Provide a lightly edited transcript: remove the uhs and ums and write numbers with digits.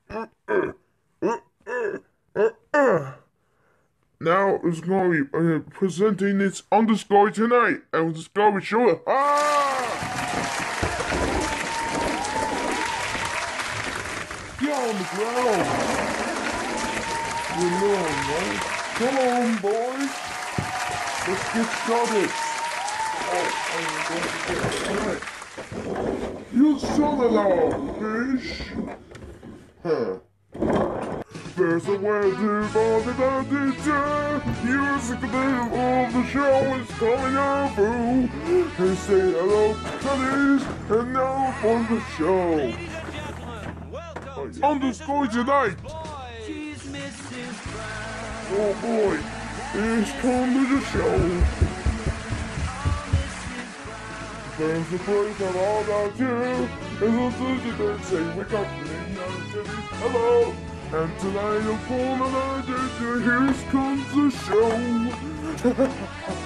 Now it's going to be presenting its Underscore tonight, and it's going to be short. Get on the ground. You're alone, right? Come on, boys. Let's get started. You son of a fish. Huh. There's a way to find the teacher. Music of the show is coming out through. And say hello to this and now for the show. Underscore tonight. Oh boy, it's time to the show. There's a place of all about you. There's a sushi that say wake up and hello. And tonight I'm gonna let you, here comes the show.